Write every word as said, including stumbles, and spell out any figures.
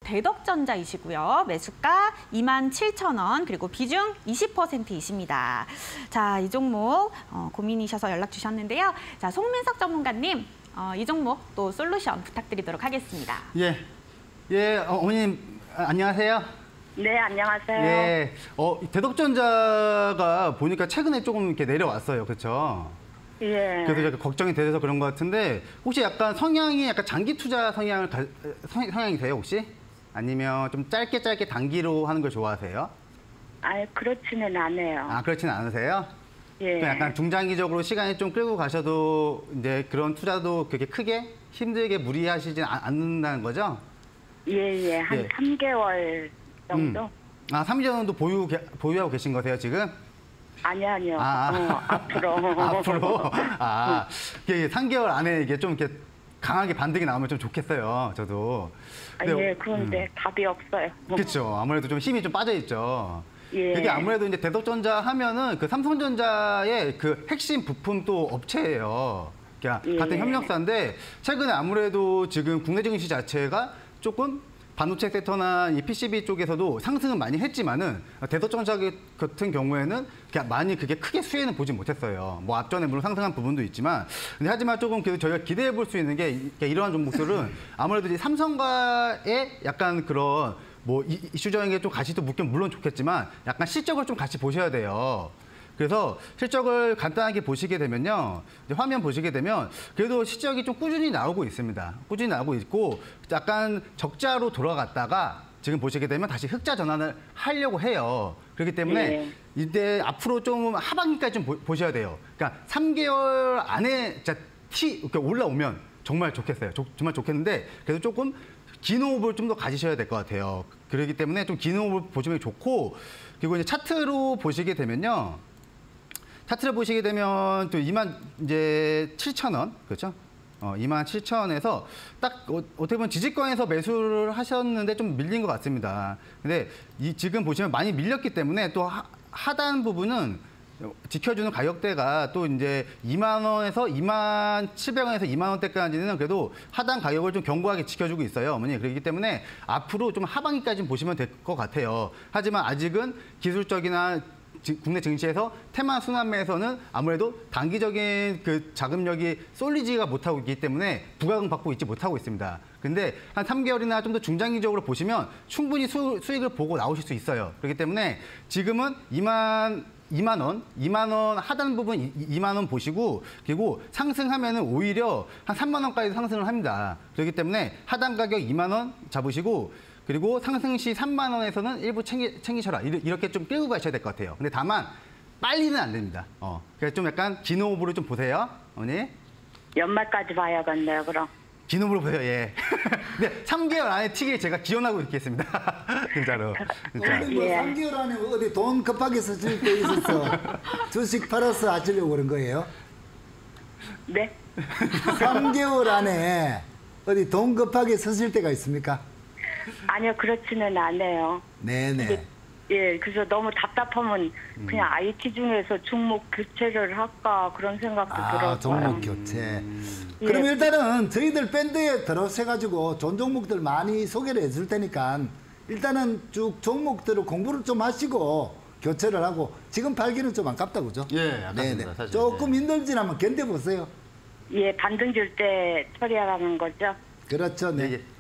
대덕전자이시고요. 매수가 이만 칠천 원, 그리고 비중 이십 퍼센트이십니다. 자, 이 종목 어, 고민이셔서 연락 주셨는데요. 자, 송민석 전문가님, 어, 이 종목 또 솔루션 부탁드리도록 하겠습니다. 예, 예, 어, 어머님 아, 안녕하세요. 네, 안녕하세요. 예, 어, 대덕전자가 보니까 최근에 조금 이렇게 내려왔어요, 그렇죠? 예. 그래서 약간 걱정이 돼서 그런 것 같은데 혹시 약간 성향이 약간 장기 투자 성향을 가, 성, 성향이세요 혹시? 아니면 좀 짧게 짧게 단기로 하는 걸 좋아하세요? 아니, 그렇지는 않아요. 아, 그렇지는 않으세요? 예. 약간 중장기적으로 시간이 좀 끌고 가셔도 이제 그런 투자도 그렇게 크게 힘들게 무리하시진 않는다는 거죠? 예, 예. 한 예. 삼 개월 정도? 음. 아, 삼 개월 정도 보유, 보유하고 계신 거세요, 지금? 아니, 아니요. 아, 어, 앞으로. 앞으로? 아, 이게 삼 개월 안에 이게 좀 이렇게 강하게 반등이 나오면 좀 좋겠어요, 저도. 아, 예, 그런데 음. 답이 없어요. 그렇죠. 아무래도 좀 힘이 좀 빠져있죠. 예. 이게 아무래도 이제 대덕전자 하면은 그 삼성전자의 그 핵심 부품 또 업체예요. 그러니까 예. 같은 협력사인데 최근에 아무래도 지금 국내 증시 자체가 조금 반도체 섹터나 이 피씨비 쪽에서도 상승은 많이 했지만은 대덕전자 같은 경우에는 그냥 많이 그게 크게 수혜는 보지 못했어요. 뭐 앞전에 물론 상승한 부분도 있지만, 근데 하지만 조금 그래도 저희가 기대해 볼 수 있는 게 이러한 종목들은 아무래도 이제 삼성과의 약간 그런 뭐 이슈적인 게 좀 같이 또 묶이면 물론 좋겠지만 약간 실적을 좀 같이 보셔야 돼요. 그래서 실적을 간단하게 보시게 되면요. 이제 화면 보시게 되면 그래도 실적이 좀 꾸준히 나오고 있습니다. 꾸준히 나오고 있고 약간 적자로 돌아갔다가 지금 보시게 되면 다시 흑자 전환을 하려고 해요. 그렇기 때문에 네. 이때 앞으로 좀 하반기까지 좀 보, 보셔야 돼요. 그러니까 삼 개월 안에 진짜 T 이렇게 올라오면 정말 좋겠어요. 조, 정말 좋겠는데 그래도 조금 긴 호흡을 좀 더 가지셔야 될 것 같아요. 그렇기 때문에 좀 긴 호흡을 보시면 좋고, 그리고 이제 차트로 보시게 되면요. 차트를 보시게 되면 또 이만 이제 칠천 원, 그렇죠? 어, 이만 칠천 원에서 딱 어, 어떻게 보면 지지권에서 매수를 하셨는데 좀 밀린 것 같습니다. 근데 이 지금 보시면 많이 밀렸기 때문에 또 하, 하단 부분은 지켜주는 가격대가 또 이제 이만 원에서 이만 칠백 원에서 이만 원대까지는 그래도 하단 가격을 좀 견고하게 지켜주고 있어요, 어머니. 그렇기 때문에 앞으로 좀 하반기까지 보시면 될 것 같아요. 하지만 아직은 기술적이나 국내 증시에서 테마 순환매에서는 아무래도 단기적인 그 자금력이 쏠리지가 못하고 있기 때문에 부각은 받고 있지 못하고 있습니다. 근데 한 삼 개월이나 좀 더 중장기적으로 보시면 충분히 수, 수익을 보고 나오실 수 있어요. 그렇기 때문에 지금은 이만 이만 원, 이만 원 하단 부분 이만 원 보시고, 그리고 상승하면은 오히려 한 삼만 원까지 상승을 합니다. 그렇기 때문에 하단 가격 이만 원 잡으시고, 그리고 상승 시 삼만 원에서는 일부 챙기, 챙기셔라. 이렇게 좀 끌고 가셔야 될 것 같아요. 근데 다만 빨리는 안 됩니다. 어. 그래서 좀 약간 긴 호흡으로 좀 보세요, 어머니. 연말까지 봐야겠네요, 그럼. 긴 호흡으로 보세요, 예. 근데 삼 개월 안에 튀길 제가 기원하고 있겠습니다. 진짜로. 진짜. 뭐 예. 삼 개월 안에 어디 돈 급하게 쓰실 때 있어서 주식 팔아서 하시려고 그런 거예요? 네? 삼 개월 안에 어디 돈 급하게 쓰실 때가 있습니까? 아니요, 그렇지는 않아요. 네네. 예, 그래서 너무 답답하면 그냥 아이티 중에서 종목 교체를 할까 그런 생각도 아, 들어요. 종목 교체. 예. 그럼 일단은 저희들 밴드에 들어오셔가지고 좋은 종목들 많이 소개를 해줄 테니까 일단은 쭉 종목들을 공부를 좀 하시고 교체를 하고, 지금 팔기는 좀 아깝다, 그죠? 예, 아깝습니다, 사실. 조금 힘들진 한번 견뎌보세요. 예, 반등 줄 때 처리하라는 거죠? 그렇죠. 네. 예, 예.